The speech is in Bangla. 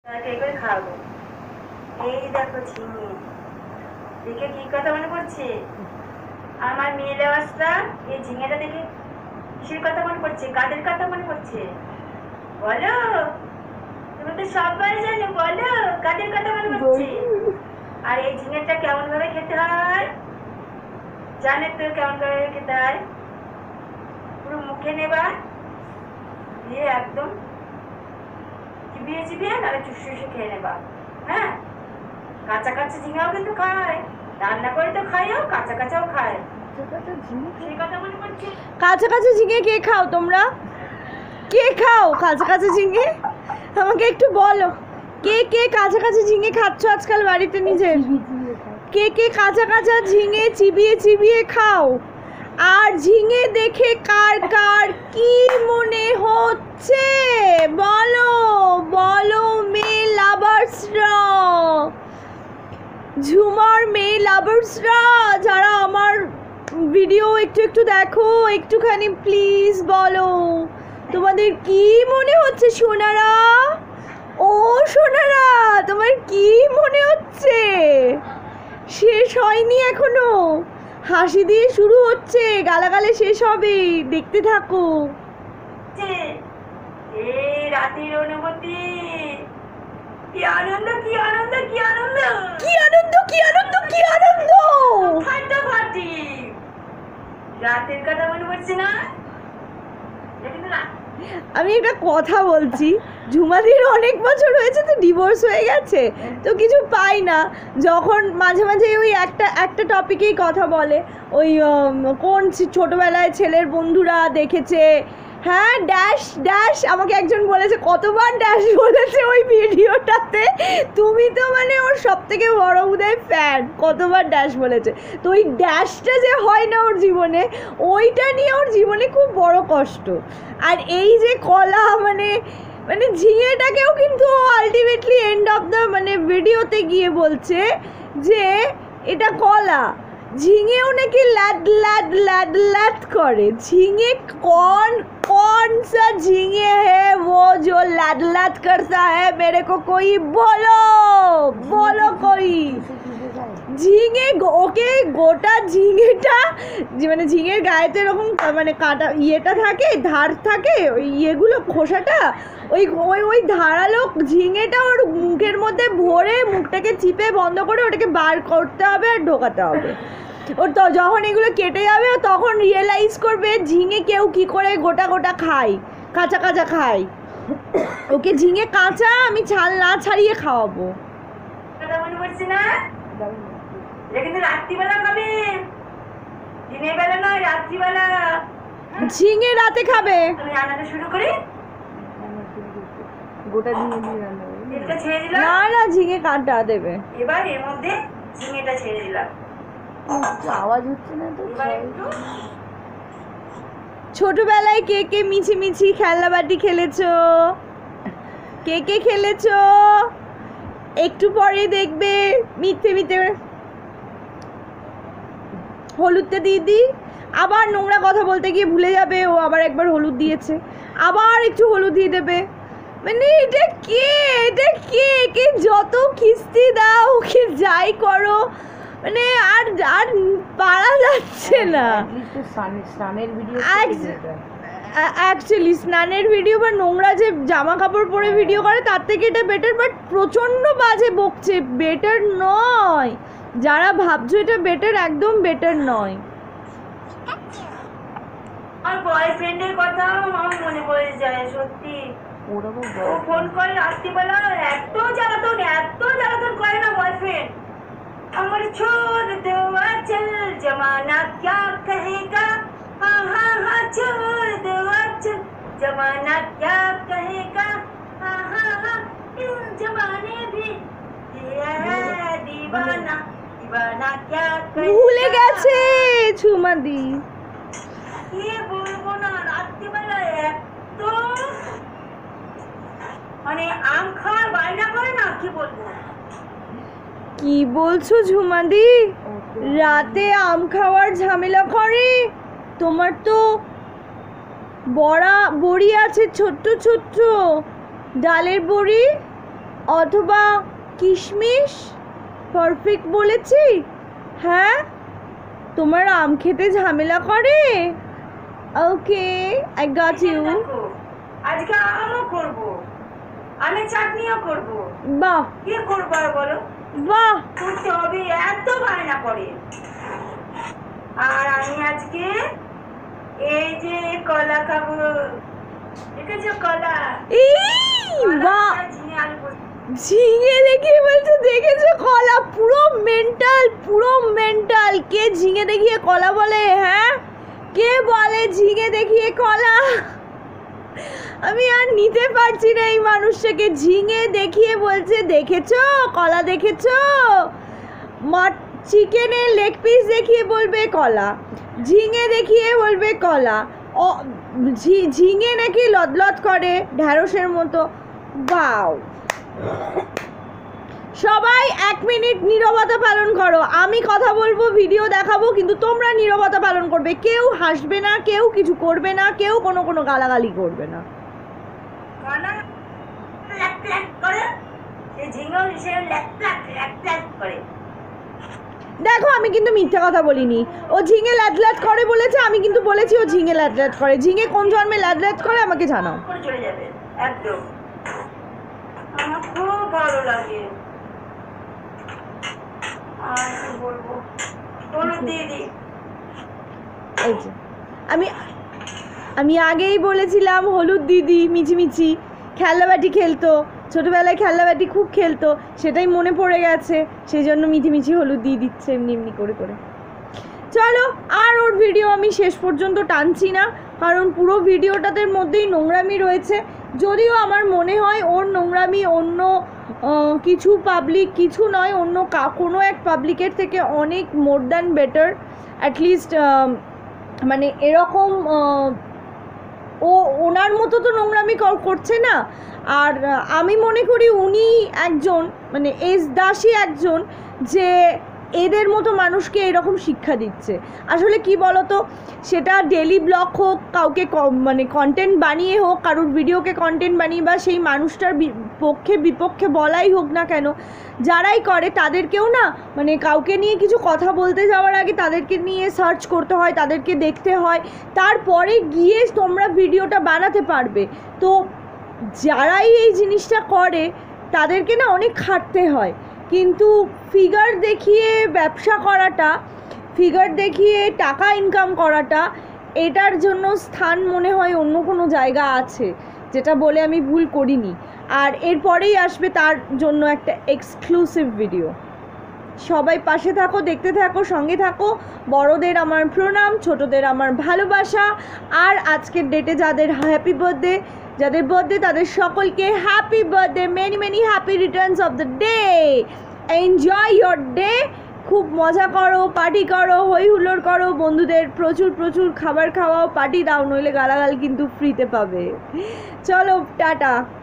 কে করে খাবো? এই দেখো ঝিঙে, দেখে কি কথা মনে পড়ছে? আমার মেয়ে লেবাসটা এই ঝিঙেটা দেখে কিসের কথা মনে পড়ছে? কাদের কথা মনে পড়ছে বলো? তুমি তো সবাই জানো, বলো কাদের কথা মনে পড়ছে? আর এই ঝিঙেটা কেমন ভাবে খেতে হয় জানে তো? কেমন ভাবে খেতে হয়? পুরো মুখে নেবা, দিয়ে একদম চিবিয়ে চিবিয়ে তাহলে চুষে খেয়ে নেবা। হ্যাঁ, কাঁচা কাঁচা ঝিঙাও কিন্তু খায়, রান্না করে তো খাইও, কাঁচা কাঁচাও খায়। সেই কথা মনে পড়ছে? কাঁচা কাঁচা ঝিঙে কে খাও তোমরা? কে খাও কাঁচা কাঁচা ঝিঙে? আমাকে একটু বলো, কে কে কাঁচা কাঁচা ঝিঙে খাচ্ছ আজকাল বাড়িতে নিজের? কে কে কাঁচা কাঁচা ঝিঙে চিবিয়ে চিবিয়ে খাও? আর ঝিঙে দেখে কার কার কি মনে হচ্ছে বলো বলো? মেয়ে লাভার্সরা, ঝুমার মেয়ে লাভার্সরা যারা আমার ভিডিও একটু একটু দেখো, একটুখানি প্লিজ বলো তোমাদের কি মনে হচ্ছে সোনারা? ও সোনারা, তোমার কি মনে হচ্ছে? শেষ হয়নি এখনো, হাসি দিয়ে শুরু হচ্ছে, গালাগালে শেষ হবে, দেখতে থাকো। এই রাতের অনুভূতি, কি আনন্দ, কি আনন্দ, কি আনন্দ, কি আনন্দ, কি আনন্দ, কি আনন্দ! ফাটাফাটি রাতের কথা মনে পড়ছে না? আমি একটা কথা বলছি, ঝুমাদির অনেক বছর হয়েছে তো, ডিভোর্স হয়ে গেছে তো কিছু পাই না, যখন মাঝে মাঝে ওই একটা একটা টপিকেই কথা বলে, ওই কোন ছোটোবেলায় ছেলের বন্ধুরা দেখেছে, হ্যাঁ ড্যাশ ড্যাশ, আমাকে একজন বলেছে, কতবার ড্যাশ বলেছে ওই ভিডিওটাতে, তুমি তো মানে ওর সব থেকে বড় উদয় ফ্যান, কতবার ড্যাশ বলেছে। তো ওই ড্যাশটা যে হয় না ওর জীবনে, ওইটা নিয়ে ওর জীবনে খুব বড় কষ্ট। আর এই যে কলা মানে মানে ঝিঙেটাকেও কিন্তু আলটিমেটলি এন্ড অফ দ্য মানে ভিডিওতে গিয়ে বলছে যে এটা কলা, झींगे नाकि लैद लैद लैद लैद करे। झींगे कौन सा झींगे है वो जो लैद लैद करता है? मेरे को कोई बोलो कोई। ঝিঙে ওকে গোটা ঝিঙেটা মানে ঝিঙের গায়েতে এরকম মানে কাটা ইয়েটা থাকে, ধার থাকে, ওই ইয়েগুলো খোসাটা, ওই ওই ওই ধারালো ঝিঙেটা ওর মুখের মধ্যে ভরে মুখটাকে চিপে বন্ধ করে ওটাকে বার করতে হবে আর ঢোকাতে হবে। ওর তো যখন এগুলো কেটে যাবে তখন রিয়েলাইজ করবে ঝিঙে কেউ কি করে গোটা গোটা খায়, কাঁচা কাঁচা খায়। ওকে ঝিঙে কাঁচা আমি ছাল না ছাড়িয়ে খাওয়াবো। মনে পড়ছে না? কিন্তু রাত্রিবেলা খাবে, দিনের বেলা নয়, রাত্রিবেলা। ঝিঙে রাতে খাবে। আমি রান্নাটা শুরু করি, গোটা ঝিঙে দিয়ে রান্না তেলটা ছেড়ে দিলাম। না ঝিঙে কাঁটা দেবে। এবার এর মধ্যে ঝিঙেটা ছেড়ে দিলাম। আওয়াজ হচ্ছে না তো? ছোটবেলায় কে কে মিছি খেলনাবাটি খেলেছো? কে কে খেলেছো? একটু পরে দেখবে মিথ্যে হলুদটা দিয়ে দিই, আবার নোংরা কথা বলতে গিয়ে ভুলে যাবে ও আবার একবার হলুদ দিয়েছে, আবার একটু হলুদ দিয়ে দেবে। মানে এটা কে কে যত কিস্তি দাও, ওকে যাই করো, মানে আর পারা যাচ্ছে না। অ্যাকচুয়ালি স্নানের ভিডিও বা নোংরা যে জামা কাপড় পরে ভিডিও করে তার থেকে এটা বেটার, বাট প্রচণ্ড বাজে বকছে, বেটার নয়। যারা ভাবছো এটা বেটার, একদম বেটার নয়। আমার বয়ফ্রেন্ডের কথা আমার মনে পড়ে যায় সত্যি। ও ফোন করে রাত্রিবেলা, এত জ্বালাতন করে না বয়ফ্রেন্ড। আমার छोड़ दो चल जमाना क्या कहेगा, हाँ हाँ हाँ छोड़ दो चल जमाना क्या कहेगा, हाँ हाँ हाँ इस जमाने भी ये है दीवाना दीवाना क्या कहेगा। ভুলে গেছে ঝুমাদি। কি বলবো না, রাত্রিবেলা এত মানে আম খাওয়ার বায়না করে না, কি বলবো। কি বলছো ঝুমাদি? রাতে আম খাওয়ার ঝামেলা করে? তোমার তো বড়ি আছে ছোট্ট ছোট্ট ডালের বড়ি, অথবা কিশমিশ? পারফেক্ট বলেছি? হ্যাঁ, তোমার আম খেতে ঝামেলা করে? Okay, I got you. দেখো, আজকে আমও করবো, আমের চাটনিও করবো। বাহ কি করবো আর বলো? বাহ, করতে হবে, এত বায়না করে। আর আমি আজকে এই যে কলা খাবো, দেখেছো কলা? এই বাহ, ঝিঙে আলু পোস্ত। ঝিঙে দেখিয়ে বলছে দেখেছো কলা? পুরো মেন্টাল, পুরো মেন্টাল। কে ঝিঙে দেখিয়ে কলা বলে? হ্যাঁ, কে বলে ঝিঙে দেখিয়ে কলা? আমি আর নিতে পারছি না এই মানুষটাকে। ঝিঙে দেখিয়ে বলছে দেখেছো কলা, দেখেছো? চিকেনের লেগ পিস দেখিয়ে বলবে কলা, ঝিঙে দেখিয়ে বলবে কলা। ও ঝিঙে নাকি লদলদ করে ঢ্যাঁড়সের মতো। বাও। সবাই 1 মিনিট নীরবতা পালন করো। আমি কথা বলবো, ভিডিও দেখাবো, কিন্তু তোমরা নীরবতা পালন করবে। কেউ হাসবে না, কেউ কিছু করবে না, কেউ কোনো গালাগালি করবে না। কলা ল্যাক ল্যাক করে, এই ঝিঙেও সে ল্যাক ল্যাক ল্যাক ল্যাক করে। দেখো, আমি কিন্তু মিথ্যা কথা বলিনি। ও ঝিঙে ল্যাদ করে বলেছে, আমি কিন্তু বলেছি ও ঝিঙে ল্যাদ করে। ঝিঙে কোন জন্মে ল্যাদ করে আমাকে জানাও। করে চলে যাবে একদম। আমার খুব ভালো লাগে। আর কি বলবো, হলুদ দিয়ে দিই। এই যে আমি আগেই বলেছিলাম হলুদ দিদি মিচিমিচি খেলনাবাটি খেলতো, ছোটোবেলায় খেলনাবাটি খুব খেলতো, সেটাই মনে পড়ে গেছে, সেই জন্য মিচিমিচি হলুদ দিয়ে দিচ্ছে এমনি এমনি করে করে। চলো, আর ওর ভিডিও আমি শেষ পর্যন্ত টানছি না, কারণ পুরো ভিডিওটাতে মধ্যেই নোংরামি রয়েছে। যদিও আমার মনে হয় ওর নোংরামি অন্য কিছু পাবলিক কিছু নয়, অন্য কোনো এক পাবলিকের থেকে অনেক মোর দ্যান বেটার। অ্যাটলিস্ট মানে এরকম ও ওনার মতো তো নোংরামি করছে না। আর আমি মনে করি উনি একজন, মানে এস দাসী একজন, যে এদের মতো মানুষকে এরকম শিক্ষা দিচ্ছে। আসলে কি বলতো, সেটা ডেলি ব্লগ হোক, কাউকে মানে কন্টেন্ট বানিয়ে হোক, কারোর ভিডিওকে কন্টেন্ট বানিয়ে, বা সেই মানুষটার পক্ষে বিপক্ষে বলাই হোক না কেন, যারাই করে তাদেরকেও না, মানে কাউকে নিয়ে কিছু কথা বলতে যাওয়ার আগে তাদেরকে নিয়ে সার্চ করতে হয়, তাদেরকে দেখতে হয়, তারপরে গিয়ে তোমরা ভিডিওটা বানাতে পারবে। তো যারাই এই জিনিসটা করে তাদেরকে না অনেক খাটতে হয়। কিন্তু ফিগার দেখিয়ে ব্যবসা করাটা, ফিগার দেখিয়ে টাকা ইনকাম করাটা, এটার জন্য স্থান মনে হয় অন্য কোনো জায়গা আছে, যেটা বলে আমি ভুল করিনি। আর এরপরেই আসবে তার জন্য একটা এক্সক্লুসিভ ভিডিও। সবাই পাশে থাকো, দেখতে থাকো, সঙ্গে থাকো। বড়দের আমার প্রণাম, ছোটদের আমার ভালোবাসা। আর আজকের ডেটে যাদের হ্যাপি বার্থডে, যাদের বার্থডে, তাদের সকলকে happy birthday, many many happy returns of the day. Enjoy your day, খুব মজা করো, পার্টি করো, হই হুল্লোড় করো, বন্ধুদের প্রচুর প্রচুর খাবার খাওয়াও, পার্টি দাও, নইলে গালাগাল কিন্তু ফ্রিতে পাবে। চলো, টাটা।